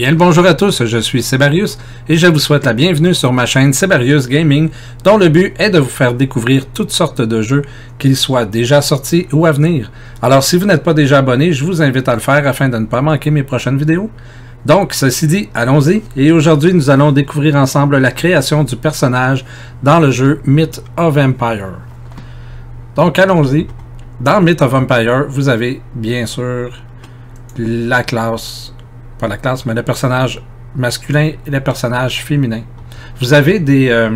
Bien le bonjour à tous, je suis Sebarius et je vous souhaite la bienvenue sur ma chaîne Sebarius Gaming, dont le but est de vous faire découvrir toutes sortes de jeux, qu'ils soient déjà sortis ou à venir. Alors si vous n'êtes pas déjà abonné, je vous invite à le faire afin de ne pas manquer mes prochaines vidéos. Donc, ceci dit, allons-y, et aujourd'hui nous allons découvrir ensemble la création du personnage dans le jeu Myth of Empire. Donc allons-y. Dans Myth of Empire, vous avez bien sûr la classe, pas la classe, mais le personnage masculin et le personnage féminin. Vous avez des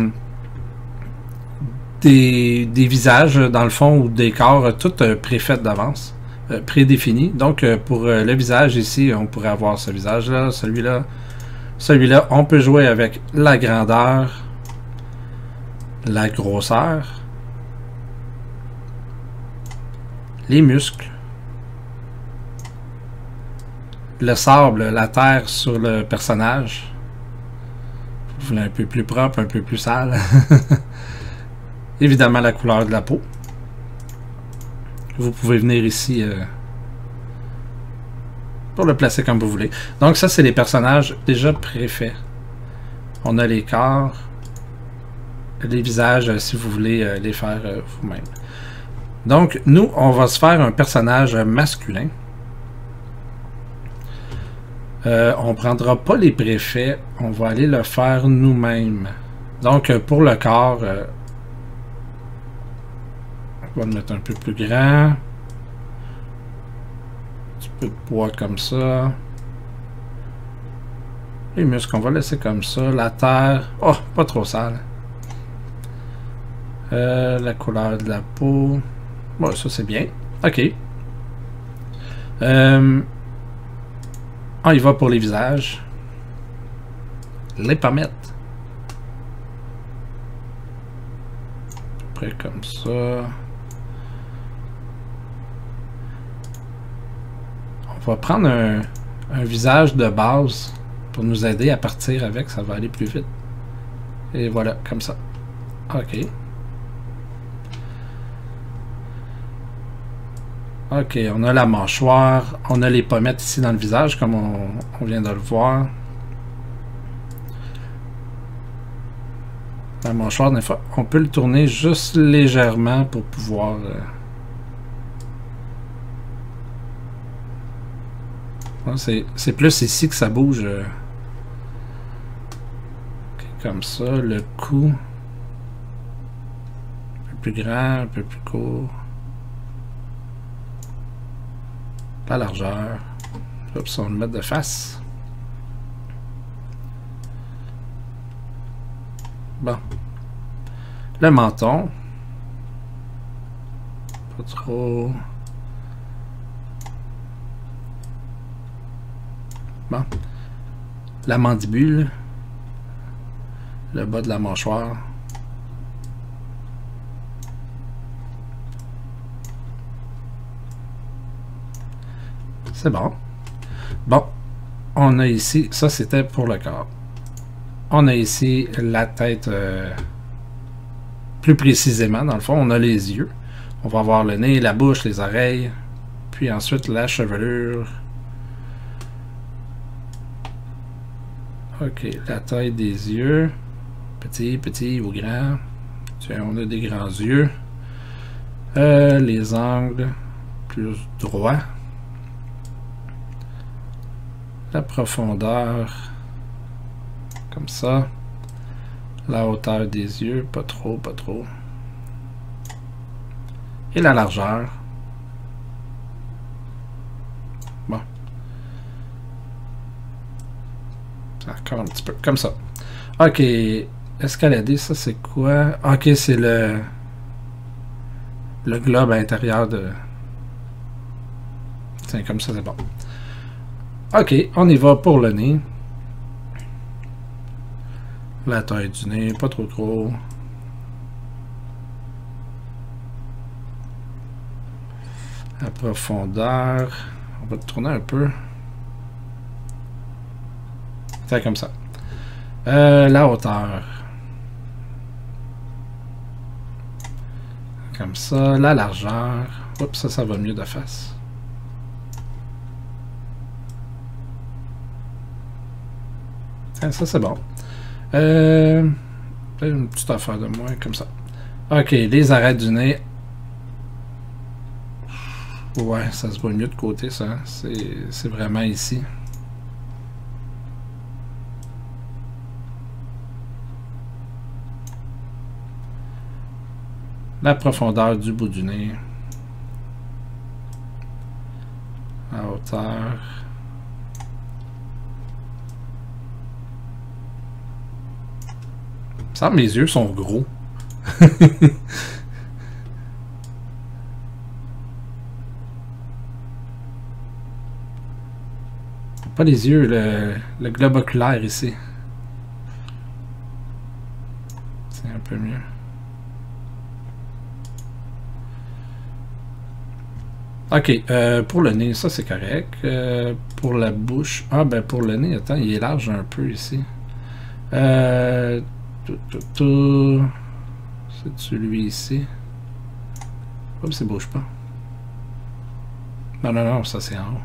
visages, dans le fond, ou des corps tout préfaits d'avance, prédéfinis. Donc, pour le visage ici, on pourrait avoir ce visage-là, celui-là, celui-là. On peut jouer avec la grandeur, la grosseur, les muscles, le sable, la terre sur le personnage. Vous voulez un peu plus propre, un peu plus sale. Évidemment, la couleur de la peau. Vous pouvez venir ici pour le placer comme vous voulez. Donc ça, c'est les personnages déjà préfaits. On a les corps, les visages, si vous voulez les faire vous-même. Donc, nous, on va se faire un personnage masculin. On ne prendra pas les préfets, on va aller le faire nous-mêmes. Donc, pour le corps, on va le mettre un peu plus grand. Un petit peu de poids comme ça. Les muscles, on va laisser comme ça. La terre, oh, pas trop sale. La couleur de la peau. Bon, ça c'est bien. Ok. On y va pour les visages. Les pommettes. À peu près comme ça. On va prendre un visage de base pour nous aider à partir avec. Ça va aller plus vite. Et voilà, comme ça. Ok. Ok, on a la mâchoire, on a les pommettes ici dans le visage, comme on vient de le voir. La mâchoire, des fois, on peut le tourner juste légèrement pour pouvoir... c'est plus ici que ça bouge. Okay, comme ça, le cou. Un peu plus grand, un peu plus court. La largeur. Oups, on va le mettre de face. Bon. Le menton. Pas trop. Bon. La mandibule. Le bas de la mâchoire. C'est bon. Bon, on a ici, ça c'était pour le corps. On a ici la tête, plus précisément, dans le fond, on a les yeux. On va avoir le nez, la bouche, les oreilles, puis ensuite la chevelure. Ok, la taille des yeux. Petit, petit ou grand. Tiens, on a des grands yeux. Les angles, plus droits. La profondeur, comme ça. La hauteur des yeux, pas trop, pas trop. Et la largeur. Bon. Encore un petit peu, comme ça. Ok, escalader, ça c'est quoi? Ok, c'est le globe à l'intérieur de... Tiens, comme ça c'est bon. Ok, on y va pour le nez. La taille du nez, pas trop gros. La profondeur. On va tourner un peu. C'est comme ça. La hauteur. Comme ça. La largeur. Oups, ça va mieux de face. Ouais, ça c'est bon. Une petite affaire de moins comme ça. Ok, les arêtes du nez. Ouais, ça se voit mieux de côté, ça. C'est vraiment ici. La profondeur du bout du nez. À hauteur. Il me semble que mes yeux sont gros. Pas les yeux, le globe oculaire ici. C'est un peu mieux. Ok, pour le nez, ça c'est correct. Pour la bouche, ah ben pour le nez, attends, il est large un peu ici. C'est celui ici. Oups, il bouge pas. Non, non, non, ça c'est en haut.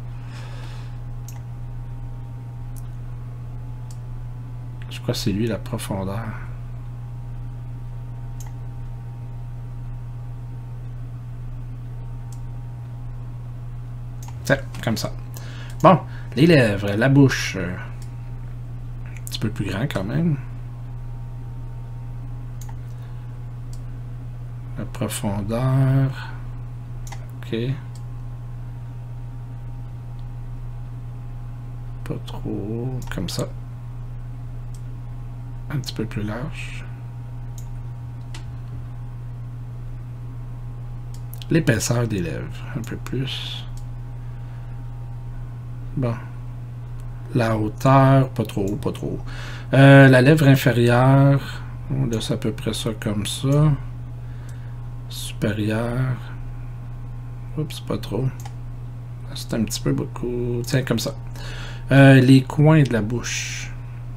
Je crois que c'est lui la profondeur. Tiens, comme ça. Bon, les lèvres, la bouche. Un petit peu plus grand quand même. La profondeur. Ok. Pas trop. Comme ça. Un petit peu plus large. L'épaisseur des lèvres. Un peu plus. Bon. La hauteur, pas trop, pas trop. La lèvre inférieure, on laisse à peu près ça comme ça. Supérieure. Oups, pas trop. C'est un petit peu beaucoup. Tiens, comme ça. Les coins de la bouche.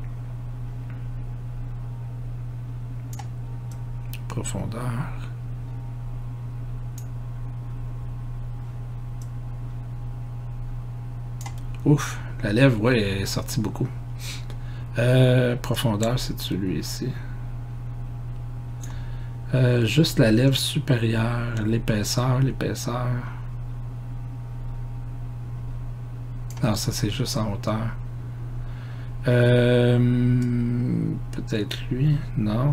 Profondeur. Ouf, la lèvre, ouais, est sortie beaucoup. Profondeur, c'est celui ici. Juste la lèvre supérieure, l'épaisseur, l'épaisseur. Non, ça c'est juste en hauteur. Peut-être lui, non.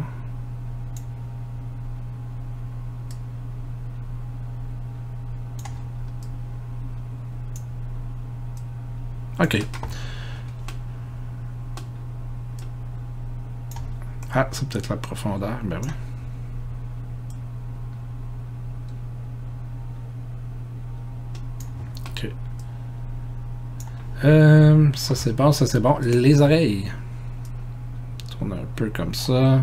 Ok. Ah, c'est peut-être la profondeur, ben oui. Ok. Ça c'est bon, ça c'est bon. Les oreilles. Tourne un peu comme ça. Un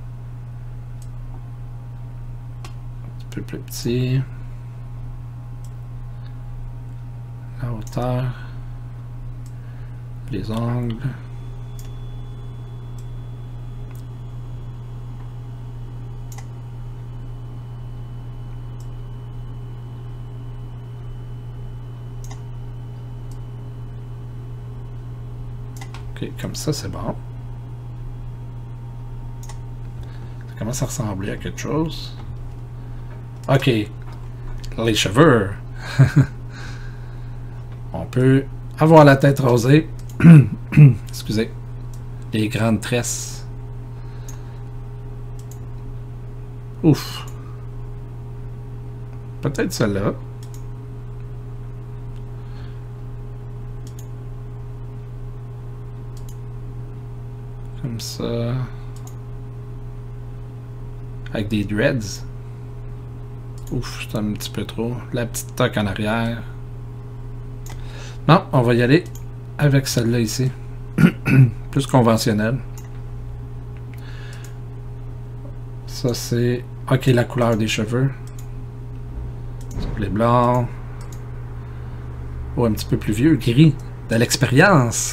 petit peu plus petit. La hauteur. Les ongles. Ok, comme ça c'est bon. Ça commence à ressembler à quelque chose. Ok. Les cheveux. On peut avoir la tête rosée. Excusez. Les grandes tresses. Ouf. Peut-être celle-là. Comme ça. Avec des dreads. Ouf, c'est un petit peu trop. La petite toque en arrière. Non, on va y aller avec celle-là ici. Plus conventionnelle. Ça c'est... Ok, la couleur des cheveux. Les blancs. Oh, un petit peu plus vieux, gris. De l'expérience.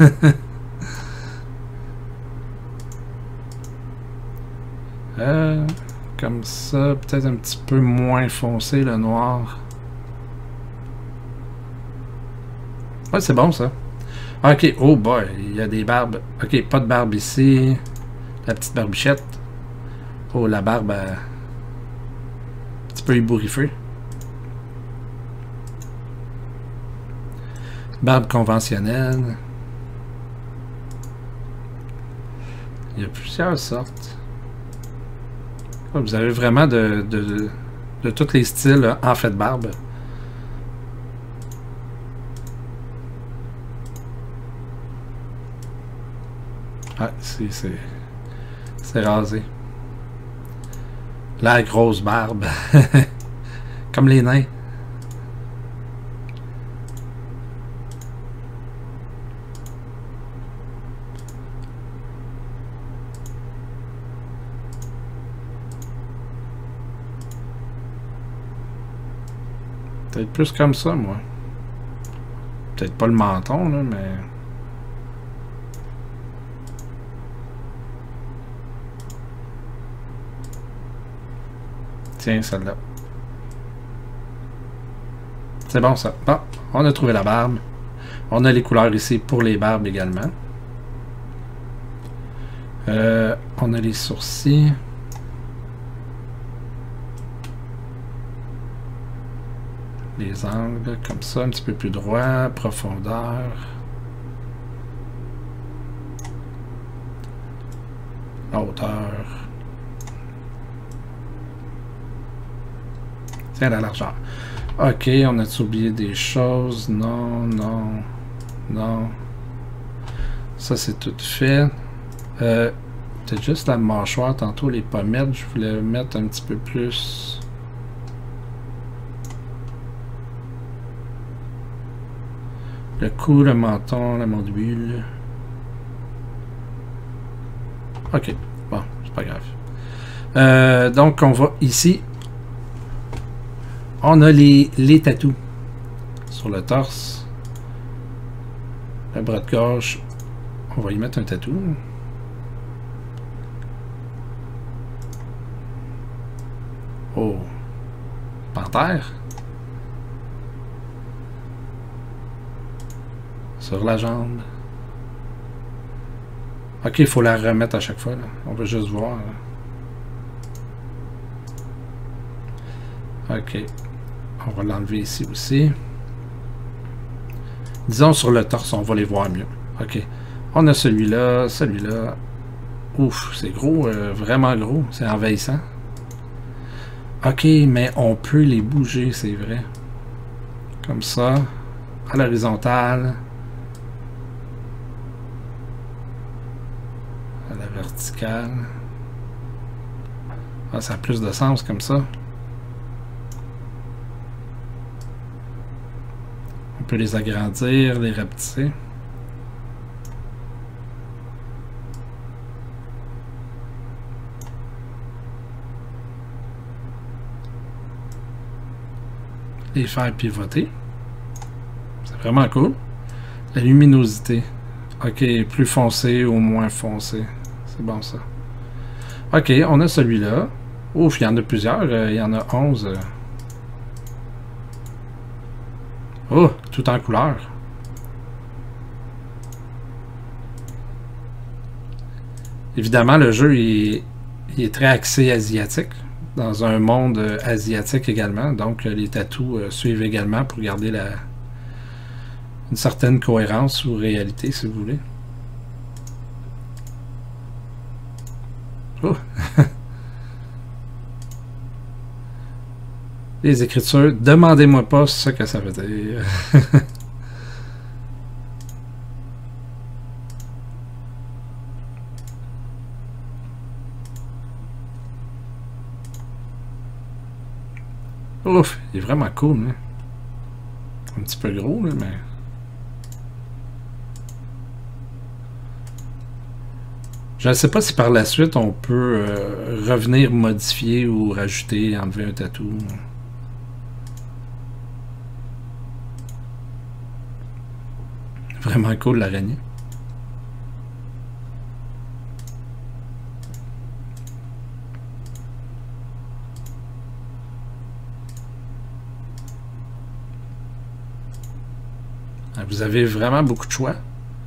Comme ça, peut-être un petit peu moins foncé, le noir. Ouais, c'est bon ça. Ok, oh boy, il y a des barbes. Ok, pas de barbe ici. La petite barbichette. Oh, la barbe, un petit peu ébouriffée. Barbe conventionnelle. Il y a plusieurs sortes. Oh, vous avez vraiment de tous les styles en fait de barbe. Ah, c'est rasé. La grosse barbe. Comme les nains. Peut-être plus comme ça, moi. Peut-être pas le menton, là, mais... Tiens, celle-là. C'est bon, ça. Bon, on a trouvé la barbe. On a les couleurs ici pour les barbes également. On a les sourcils. Les angles, comme ça, un petit peu plus droit. Profondeur. La hauteur. Tiens, la largeur. Ok, on a oublié des choses. Non, non, non. Ça, c'est tout fait. Peut-être juste la mâchoire. Tantôt, les pommettes, je voulais mettre un petit peu plus... Le cou, le menton, la mandibule. Ok, bon, c'est pas grave. Donc, on va ici. On a les tatous sur le torse. Le bras de gauche. On va y mettre un tatou. Oh. Panthère. Sur la jambe. Ok, il faut la remettre à chaque fois. Là. On va juste voir. Là. Ok. On va l'enlever ici aussi. Disons sur le torse, on va les voir mieux. Ok. On a celui-là, celui-là. Ouf, c'est gros, vraiment gros. C'est envahissant. Ok, mais on peut les bouger, c'est vrai. Comme ça. À l'horizontale. À la verticale. Ah, ça a plus de sens comme ça. On peut les agrandir, les rapetisser. Les faire pivoter. C'est vraiment cool. La luminosité. Ok, plus foncé ou moins foncé. C'est bon ça. Ok, on a celui-là. Ouf, il y en a plusieurs. Il y en a 11. Oh, tout en couleur. Évidemment, le jeu il est très axé asiatique. Dans un monde asiatique également. Donc, les tatous suivent également pour garder une certaine cohérence ou réalité, si vous voulez. Oh. Les écritures, demandez-moi pas ce que ça veut dire. Ouf, il est vraiment cool, hein? Un petit peu gros, là, mais... Je ne sais pas si par la suite on peut revenir modifier ou rajouter, enlever un tatou. Vraiment cool l'araignée. Vous avez vraiment beaucoup de choix.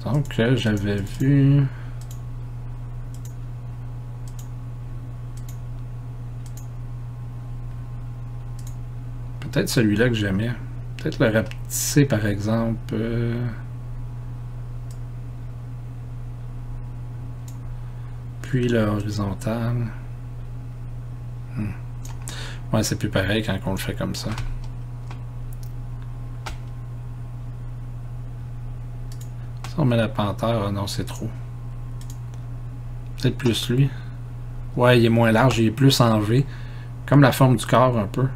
Donc, j'avais vu... Peut-être celui-là que j'aimais. Peut-être le rapetisser, par exemple. Puis le horizontal. Ouais, c'est plus pareil quand on le fait comme ça. Si on met la panthère, oh non, c'est trop. Peut-être plus lui. Ouais, il est moins large, il est plus en V. Comme la forme du corps, un peu.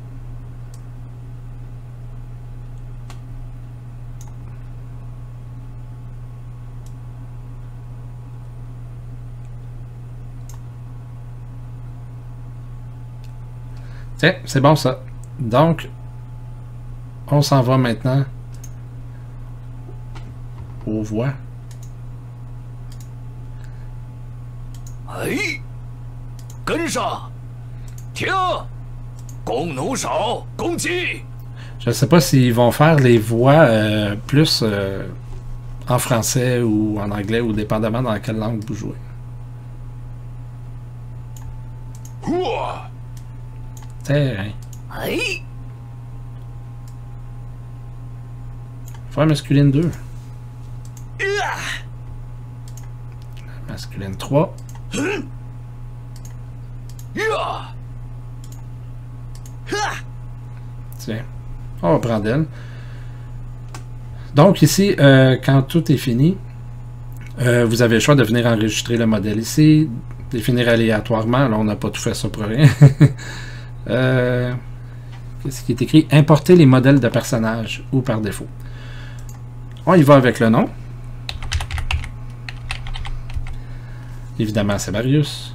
Tiens, c'est bon ça. Donc, on s'en va maintenant aux voix. Je ne sais pas s'ils vont faire les voix plus en français ou en anglais ou dépendamment dans quelle langue vous jouez. Terrain. Voix masculine 2. Masculine 3. Tiens, on va prendre elle. Donc ici, quand tout est fini, vous avez le choix de venir enregistrer le modèle ici, définir aléatoirement. Là, on n'a pas tout fait ça pour rien. Qu'est-ce qui est écrit? Importer les modèles de personnages ou par défaut. On y va avec le nom. Évidemment, Sebarius.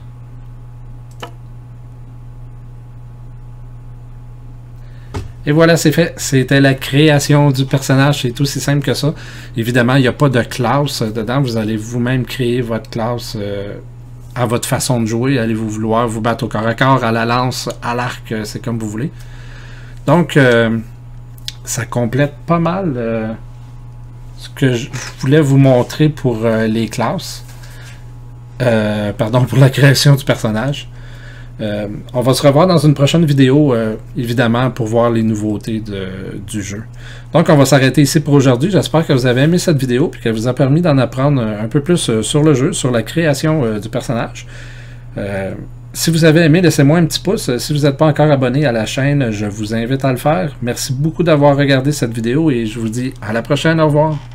Et voilà, c'est fait. C'était la création du personnage. C'est aussi simple que ça. Évidemment, il n'y a pas de classe dedans. Vous allez vous-même créer votre classe à votre façon de jouer. Allez-vous vouloir vous battre au corps à corps, à la lance, à l'arc, c'est comme vous voulez. Donc, ça complète pas mal ce que je voulais vous montrer pour les classes. Pardon, pour la création du personnage. On va se revoir dans une prochaine vidéo, évidemment, pour voir les nouveautés du jeu. Donc, on va s'arrêter ici pour aujourd'hui. J'espère que vous avez aimé cette vidéo et qu'elle vous a permis d'en apprendre un peu plus sur le jeu, sur la création du personnage. Si vous avez aimé, laissez-moi un petit pouce. Si vous n'êtes pas encore abonné à la chaîne, je vous invite à le faire. Merci beaucoup d'avoir regardé cette vidéo et je vous dis à la prochaine. Au revoir.